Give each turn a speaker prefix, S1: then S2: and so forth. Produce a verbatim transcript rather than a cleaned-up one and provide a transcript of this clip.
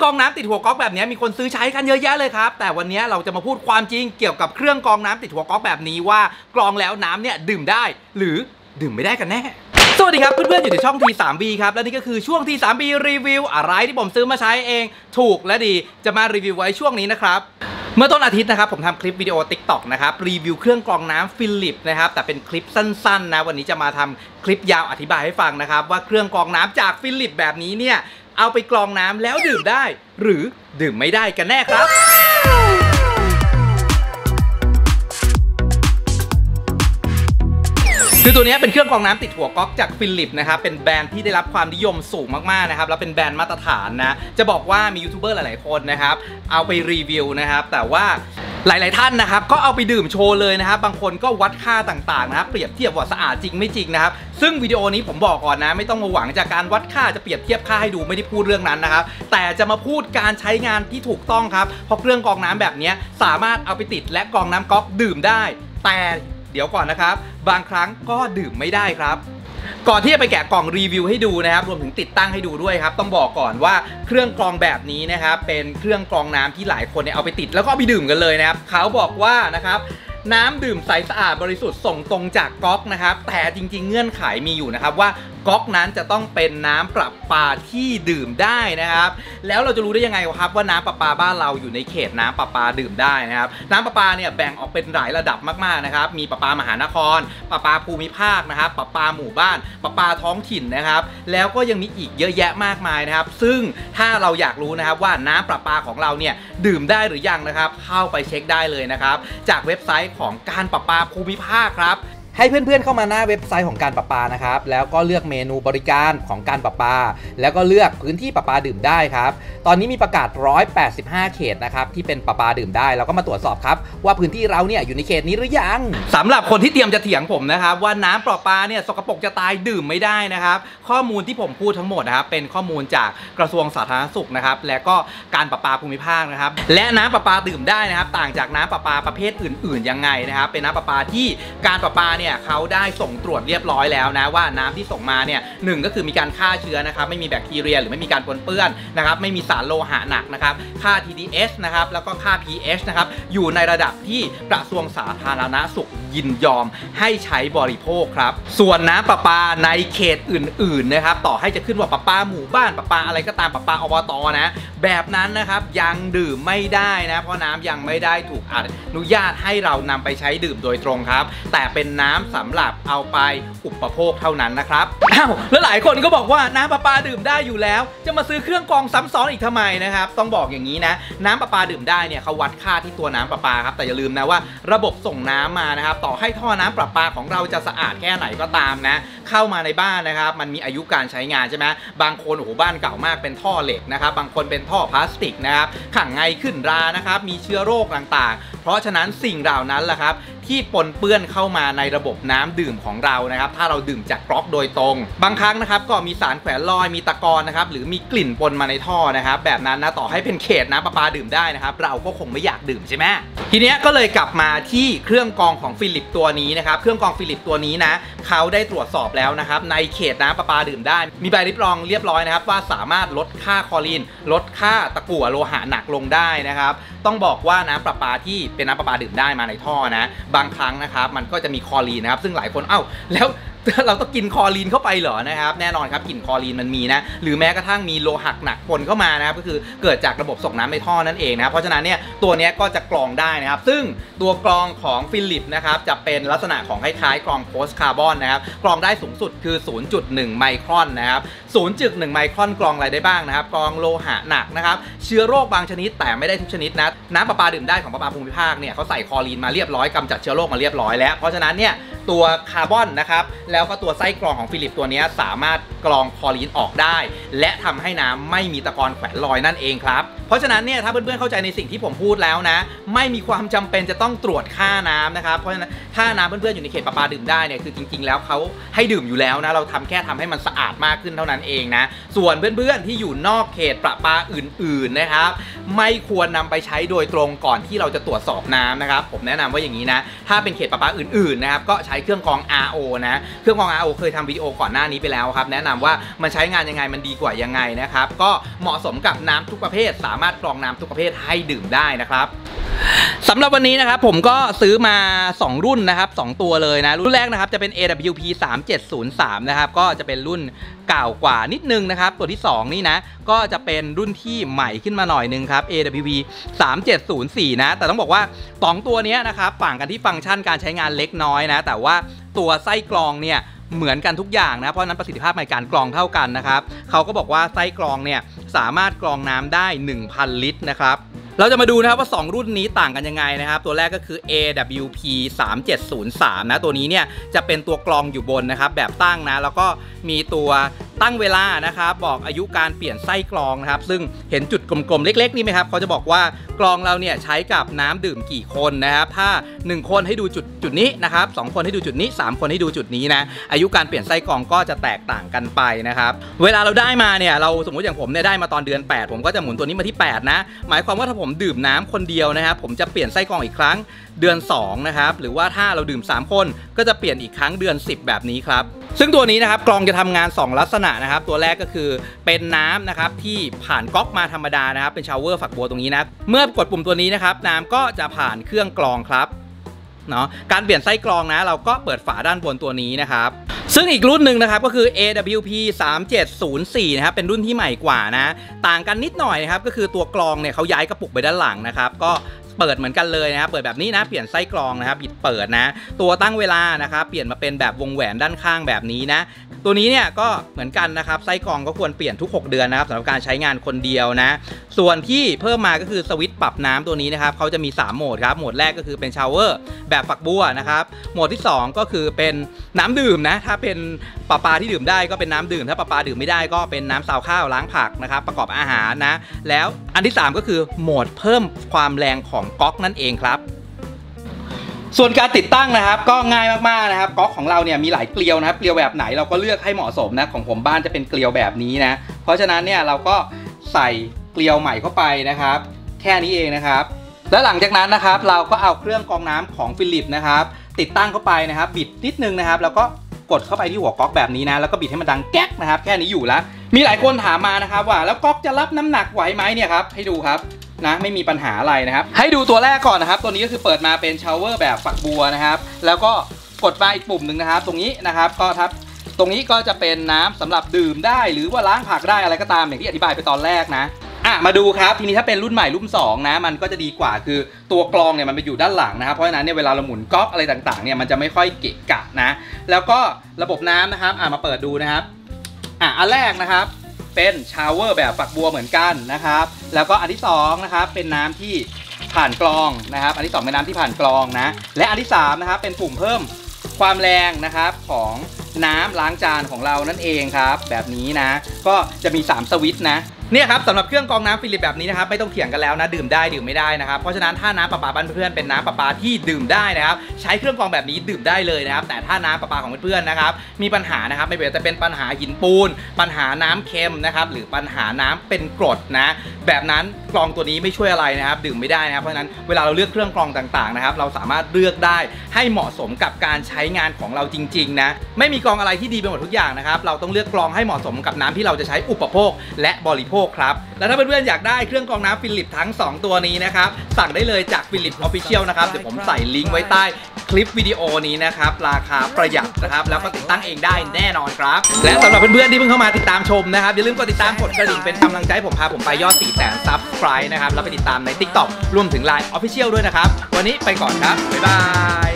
S1: กรองน้ำติดหัวก๊อกแบบนี้มีคนซื้อใช้กันเยอะแยะเลยครับแต่วันนี้เราจะมาพูดความจริงเกี่ยวกับเครื่องกรองน้ำติดหัวก๊อกแบบนี้ว่ากรองแล้วน้ำเนี่ยดื่มได้หรือดื่มไม่ได้กันแน่สวัสดีครับเพื่อนๆอยู่ในช่อง ที ทรี บี ครับและนี่ก็คือช่วง ที ทรี บี รีวิวอะไรที่ผมซื้อมาใช้เองถูกและดีจะมารีวิวไว้ช่วงนี้นะครับเมื่อต้นอาทิตย์นะครับผมทำคลิปวิดีโอ ติ๊กต็อก นะครับรีวิวเครื่องกรองน้ำฟิลิปนะครับแต่เป็นคลิปสั้นๆนะวันนี้จะมาทำคลิปยาวอธิบายให้ฟังนะครับว่าเครื่องกรองน้ำจากฟิลิปแบบนี้เนี่ยเอาไปกรองน้ำแล้วดื่มได้หรือดื่มไม่ได้กันแน่ครับคือตัวนี้เป็นเครื่องกรองน้ำติดหัวก๊อกจากฟิลิปนะครับเป็นแบรนด์ที่ได้รับความนิยมสูงมากๆนะครับแล้วเป็นแบรนด์มาตรฐานนะจะบอกว่ามียูทูบเบอร์หลายๆคนนะครับเอาไปรีวิวนะครับแต่ว่าหลายๆท่านนะครับก็เอาไปดื่มโชว์เลยนะครับบางคนก็วัดค่าต่างๆนะครับเปรียบเทียบว่าสะอาดจริงไม่จริงนะครับซึ่งวิดีโอนี้ผมบอกก่อนนะไม่ต้องมาหวังจากการวัดค่าจะเปรียบเทียบค่าให้ดูไม่ได้พูดเรื่องนั้นนะครับแต่จะมาพูดการใช้งานที่ถูกต้องครับเพราะเครื่องกรองน้ำแบบนี้สามารถเอาไปติดและกรองน้ำก๊อกดื่มได้แต่เดี๋ยวก่อนนะครับบางครั้งก็ดื่มไม่ได้ครับก่อนที่จะไปแกะกล่องรีวิวให้ดูนะครับรวมถึงติดตั้งให้ดูด้วยครับต้องบอกก่อนว่าเครื่องกรองแบบนี้นะครับเป็นเครื่องกรองน้ำที่หลายคนเนี่ยเอาไปติดแล้วก็เอาไปดื่มกันเลยนะครับเขาบอกว่านะครับน้ำดื่มใสสะอาดบริสุทธิ์ส่งตรงจากก๊อกนะครับแต่จริงๆเงื่อนไขมีอยู่นะครับว่าก๊อกนั้นจะต้องเป็นน้ำประปาที่ดื่มได้นะครับแล้วเราจะรู้ได้ยังไงครับว่าน้ำประปาบ้านเราอยู่ในเขตน้ำประปาดื่มได้นะครับน้ำประปาเนี่ยแบ่งออกเป็นหลายระดับมากๆนะครับมีประปามหานครประปาภูมิภาคนะครับประปาหมู่บ้านประปาท้องถิ่นนะครับแล้วก็ยังมีอีกเยอะแยะมากมายนะครับซึ่งถ้าเราอยากรู้นะครับว่าน้ำประปาของเราเนี่ยดื่มได้หรือยังนะครับเข้าไปเช็คได้เลยนะครับจากเว็บไซต์ของการประปาภูมิภาคครับให้เพื่อนๆเข้ามาหน้าเว็บไซต์ของการประปานะครับแล้วก็เลือกเมนูบริการของการประปาแล้วก็เลือกพื้นที่ประปาดื่มได้ครับตอนนี้มีประกาศหนึ่งร้อยแปดสิบห้าเขตนะครับที่เป็นประปาดื่มได้เราก็มาตรวจสอบครับว่าพื้นที่เราเนี่ยอยู่ในเขตนี้หรือยังสำหรับคนที่เตรียมจะเถียงผมนะครับว่าน้ำประปาเนี่ยสกปรกจะตายดื่มไม่ได้นะครับข้อมูลที่ผมพูดทั้งหมดนะครับเป็นข้อมูลจากกระทรวงสาธารณสุขนะครับและก็การประปาภูมิภาคนะครับและน้ำประปาดื่มได้นะครับต่างจากน้ำประปาประเภทอื่นๆยังไงนะครับเป็นน้ำประปาที่การประปาเนี่ยเขาได้ส่งตรวจเรียบร้อยแล้วนะว่าน้ำที่ส่งมาเนี่ยหนึ่งก็คือมีการฆ่าเชื้อนะครับไม่มีแบคทีเรียหรือไม่มีการปนเปื้อนนะครับไม่มีสารโลหะหนักนะครับค่า ที ดี เอส นะครับแล้วก็ค่า พี เอช นะครับอยู่ในระดับที่กระทรวงสาธารณสุขยินยอมให้ใช้บริโภคครับส่วนน้ำประปาในเขตอื่นๆนะครับต่อให้จะขึ้นว่าประปาหมู่บ้านประปาอะไรก็ตามประปาอบต.นะแบบนั้นนะครับยังดื่มไม่ได้นะเพราะน้ำยังไม่ได้ถูกอนุญาตให้เรานำไปใช้ดื่มโดยตรงครับแต่เป็นน้ำสำหรับเอาไปอุปโภคเท่านั้นนะครับอ้าวแล้วหลายคนก็บอกว่าน้ำประปาดื่มได้อยู่แล้วจะมาซื้อเครื่องกรองซ้ำซ้อนอีกทำไมนะครับต้องบอกอย่างนี้นะน้ำประปาดื่มได้เนี่ยเขาวัดค่าที่ตัวน้ำประปาครับแต่อย่าลืมนะว่าระบบส่งน้ำมานะครับต่อให้ท่อน้ำประปาของเราจะสะอาดแค่ไหนก็ตามนะเข้ามาในบ้านนะครับมันมีอายุการใช้งานใช่ไหมบางคนโอ้โหบ้านเก่ามากเป็นท่อเหล็กนะครับบางคนเป็นท่อพลาสติกนะครับขังไงขึ้นรานะครับมีเชื้อโรคต่างๆเพราะฉะนั้นสิ่งเหล่านั้นแหละครับที่ปนเปื้อนเข้ามาในระบบน้ำดื่มของเรานะครับถ้าเราดื่มจากก๊อกโดยตรงบางครั้งนะครับก็มีสารแขวนลอยมีตะกอนนะครับหรือมีกลิ่นปนมาในท่อนะครับแบบนั้นนะต่อให้เป็นเขตน้ำประปาดื่มได้นะครับเราก็คงไม่อยากดื่มใช่ไหมทีนี้ก็เลยกลับมาที่เครื่องกรองของฟิลิปตัวนี้นะครับเครื่องกรองฟิลิปตัวนี้นะเขาได้ตรวจสอบแล้วนะครับในเขตน้ำประปาดื่มได้มีใบรับรองเรียบร้อยนะครับว่าสามารถลดค่าคลอรีนลดค่าตะกั่วโลหะหนักลงได้นะครับต้องบอกว่าน้ำประปาที่เป็นน้ำประปาดื่มได้มาในท่อนะบางครั้งนะครับมันก็จะมีคลอรีนนะครับซึ่งหลายคนเอ้าแล้วเราต้องกินคลอรีนเข้าไปเหรอนะครับแน่นอนครับกลิ่นคลอรีนมันมีนะหรือแม้กระทั่งมีโลหะหนักปนเข้ามานะครับก็คือเกิดจากระบบส่งน้ำในท่อนั่นเองนะเพราะฉะนั้นเนี่ยตัวนี้ก็จะกรองได้นะครับซึ่งตัวกรองของฟิลิปนะครับจะเป็นลักษณะของคล้ายๆกรองโพสต์คาร์บอนนะครับกรองได้สูงสุดคือ ศูนย์จุดหนึ่ง ไมครอนนะครับ ศูนย์จุดหนึ่ง ไมครอนกรองอะไรได้บ้างนะครับกรองโลหะหนักนะครับเชื้อโรคบางชนิดแต่ไม่ได้ทุกชนิดนะน้ำประปาดื่มได้ของประปาภูมิภาคเนี่ยเขาใส่คลอรีนมาเรียบร้อยกำจัดเชื้อโรคมาเรียบร้อยแล้วเพราะฉะนั้นเนี่ยตัวคาร์บอนนะครับแล้วก็ตัวไส้กรองของฟิลิปตัวนี้สามารถกรองคลอรีนออกได้และทำให้น้ำไม่มีตะกอนแขวนลอยนั่นเองครับเพราะฉะนั้นเนี่ยถ้าเพื่อนๆเข้าใจในสิ่งที่ผมพูดแล้วนะไม่มีความจำเป็นจะต้องตรวจค่าน้ำนะครับเพราะฉะนั้นถ้าน้ำเพื่อนๆอยู่ในเขตประปาดื่มได้เนี่ยคือจริงๆแล้วเขาให้ดื่มอยู่แล้วนะเราทำแค่ทำให้มันสะอาดมากขึ้นเท่านั้นเองนะส่วนเพื่อนๆที่อยู่นอกเขตประปาอื่นๆนะครับไม่ควรนำไปใช้โดยตรงก่อนที่เราจะตรวจสอบน้ำนะครับผมแนะนำว่าอย่างนี้นะถ้าเป็นเขตประปาอื่นๆนะครับก็ใช้ช้เครื่องกรอง อาร์ โอ นะเครื่องกรอง อาร์ โอ เคยทำวิดีโอก่อนหน้านี้ไปแล้วครับแนะนำว่ามันใช้งานยังไงมันดีกว่ายังไงนะครับก็เหมาะสมกับน้ำทุกประเภทสามารถกรองน้ำทุกประเภทให้ดื่มได้นะครับสำหรับวันนี้นะครับผมก็ซื้อมาสองรุ่นนะครับสองตัวเลยนะรุ่นแรกนะครับจะเป็น เอ ดับเบิลยู พี สามเจ็ดศูนย์สามนะครับก็จะเป็นรุ่นเก่ากว่านิดนึงนะครับตัวที่สองนี่นะก็จะเป็นรุ่นที่ใหม่ขึ้นมาหน่อยนึงครับ เอ ดับเบิลยู พี สามเจ็ดศูนย์สี่นะแต่ต้องบอกว่าสองตัวนี้นะครับต่างกันที่ฟังก์ชันการใช้งานเล็กน้อยนะแต่ว่าตัวไส้กรองเนี่ยเหมือนกันทุกอย่างนะเพราะนั้นประสิทธิภาพในการกรองเท่ากันนะครับเขาก็บอกว่าไส้กรองเนี่ยสามารถกรองน้ำได้ หนึ่งพัน ลิตรนะครับเราจะมาดูนะครับว่าสองรุ่นนี้ต่างกันยังไงนะครับตัวแรกก็คือ เอ ดับเบิลยู พี สามเจ็ดศูนย์สามนะตัวนี้เนี่ยจะเป็นตัวกรองอยู่บนนะครับแบบตั้งนะแล้วก็มีตัวตั้งเวลานะครับบอกอายุการเปลี่ยนไส้กรองนะครับซึ่งเห็นจุดกลมๆเล็กๆนี่ไหมครับเขาจะบอกว่ากรองเราเนี่ยใช้กับน้ำดื่มกี่คนนะครับถ้าหนึ่งคนให้ดูจุดจุดนี้นะครับสองคนให้ดูจุดนี้สามคนให้ดูจุดนี้นะอายุการเปลี่ยนไส้กรองก็จะแตกต่างกันไปนะครับเวลาเราได้มาเนี่ยเราสมมติอย่างผมเนี่ยได้มาตอนเดือนแปดผมก็จะหมุนตัวนี้มาที่แปดนะหมายความว่าถ้าผมดื่มน้ำคนเดียวนะครับผมจะเปลี่ยนไส้กรองอีกครั้งเดือนสองนะครับหรือว่าถ้าเราดื่มสามคนก็จะเปลี่ยนอีกครั้งเดือนสิบแบบนี้ครับซึ่งตัวนี้นะครับกรองจะทำงานสองลักษณะนะครับตัวแรกก็คือเป็นน้ำนะครับที่ผ่านก๊อกมาธรรมดานะครับเป็นชาวเวอร์ฝักบัวตรงนี้นะเมื่อกดปุ่มตัวนี้นะครับน้ำก็จะผ่านเครื่องกรองครับเนาะการเปลี่ยนไส้กรองนะเราก็เปิดฝาด้านบนตัวนี้นะครับซึ่งอีกรุ่นหนึ่งนะครับก็คือ เอ ดับเบิลยู พี สามเจ็ดศูนย์สี่นะครับเป็นรุ่นที่ใหม่กว่านะต่างกันนิดหน่อยนะครับก็คือตัวกรองเนี่ยเขาย้ายกระปุกไปด้านหลังนะครับก็เปิดเหมือนกันเลยนะครับเปิดแบบนี้นะเปลี่ยนไส้กรองนะครับบิดเปิดนะตัวตั้งเวลานะครับเปลี่ยนมาเป็นแบบวงแหวนด้านข้างแบบนี้นะตัวนี้เนี่ยก็เหมือนกันนะครับไส้กรองก็ควรเปลี่ยนทุกหกเดือนนะครับสำหรับการใช้งานคนเดียวนะส่วนที่เพิ่มมาก็คือสวิตช์ปรับน้ำตัวนี้นะครับเขาจะมีสามโหมดครับโหมดแรกก็คือเป็นชาวเวอร์แบบฝักบัวนะครับโหมดที่สองก็คือเป็นน้ำดื่มนะถ้าเป็นปลาปลาที่ดื่มได้ก็เป็นน้ำดื่มถ้าปลาปลาดื่มไม่ได้ก็เป็นน้ำซาวข้าวล้างผักนะครับประกอบอาหารนะแล้วอันที่สามก็คือโหมดเพิ่มความแรงของก๊อกนั่นเองครับส่วนการติดตั้งนะครับก็ง่ายมากๆนะครับก๊อกของเราเนี่ยมีหลายเกลียวนะครับเกลียวแบบไหนเราก็เลือกให้เหมาะสมนะของผมบ้านจะเป็นเกลียวแบบนี้นะเพราะฉะนั้นเนี่ยเราก็ใส่เกลียวใหม่เข้าไปนะครับแค่นี้เองนะครับแล้วหลังจากนั้นนะครับเราก็เอาเครื่องกรองน้ำของฟิลิปนะครับติดตั้งเข้าไปนะครับบิดนิดนึงนะครับแล้วก็กดเข้าไปที่หัวก๊อกแบบนี้นะแล้วก็บิดให้มันดังแก๊กนะครับแค่นี้อยู่แล้วมีหลายคนถามมานะครับว่าแล้วก๊อกจะรับน้ำหนักไหวไหมเนี่ยครับให้ดูครับนะไม่มีปัญหาอะไรนะครับให้ดูตัวแรกก่อนนะครับตัวนี้ก็คือเปิดมาเป็นชาวเวอร์แบบฝักบัวนะครับแล้วก็กดมาอีกปุ่มหนึ่งนะครับตรงนี้นะครับก็ทับตรงนี้ก็จะเป็นน้ำสำหรับดื่มได้หรือว่าล้างผักได้อะไรก็ตามอย่างที่อธิบายไปตอนแรกนะอ่ะมาดูครับทีนี้ถ้าเป็นรุ่นใหม่รุ่นสองนะมันก็จะดีกว่าคือตัวกรองเนี่ยมันไปอยู่ด้านหลังนะครับเพราะฉะนั้นเนี่ยเวลาเราหมุนก๊อกอะไรต่างๆเนี่ยมันจะไม่ค่อยเกะกะนะแล้วก็ระบบน้ำนะครับอ่ะมาเปิดดูนะครับอ่ะอันแรกนะครับเป็นชาวเวอร์แบบฝักบัวเหมือนกันนะครับแล้วก็อันที่สองนะครับเป็นน้ำที่ผ่านกรองนะครับอันที่สองเป็นน้ำที่ผ่านกรองนะและอันที่สามนะครับเป็นปุ่มเพิ่มความแรงนะครับของน้ำล้างจานของเรานั่นเองครับแบบนี้นะก็จะมีสามสวิตช์นะเนี่ยครับสำหรับเครื่องกรองน้ำฟิลิปแบบนี้นะครับไม่ต้องเถียงกันแล้วนะดื่มได้ดื่มไม่ได้นะครับเพราะฉะนั้นถ้าน้ำประปาบ้านเพื่อนเป็นน้ำประปาที่ดื่มได้นะครับใช้เครื่องกรองแบบนี้ดื่มได้เลยนะครับแต่ถ้าน้ำประปาของเพื่อนๆนะครับมีปัญหานะครับไม่ว่าจะเป็นปัญหาหินปูนปัญหาน้ำเค็มนะครับหรือปัญหาน้ำเป็นกรดนะแบบนั้นกรองตัวนี้ไม่ช่วยอะไรนะครับดื่มไม่ได้นะครับเพราะฉะนั้นเวลาเราเลือกเครื่องกรองต่างๆนะครับเราสามารถเลือกได้ให้เหมาะสมกับการใช้งานของเราจริงๆนะไม่มีกรองอะไรที่ดีไปหมดทุกอย่างนะครับเราต้องเลือกกรองให้เหมาะสมกับน้ำที่เราจะใช้อุปโภคและบริโภคครับแล้วถ้าเพื่อนๆอยากได้เครื่องกรองน้ำฟิลิปทั้งสองตัวนี้นะครับสั่งได้เลยจาก Philips Official นะครับเดี๋ยวผมใส่ลิงก์ไว้ใต้คลิปวิดีโอนี้นะครับราคาประหยัดนะครับแล้วก็ติดตั้งเองได้แน่นอนครับและสำหรับเพื่อนๆที่เพิ่งเข้ามาติดตามชมนะครับอย่าลืมกดติดตามกดกระดิ่งเป็นกำลังใจผมพาผมไปยอด สี่แสน ซับสไครบ์ นะครับแล้วไปติดตามใน ติ๊กต็อก รวมถึง ไลน์ Official ด้วยนะครับวันนี้ไปก่อนครับบ๊ายบาย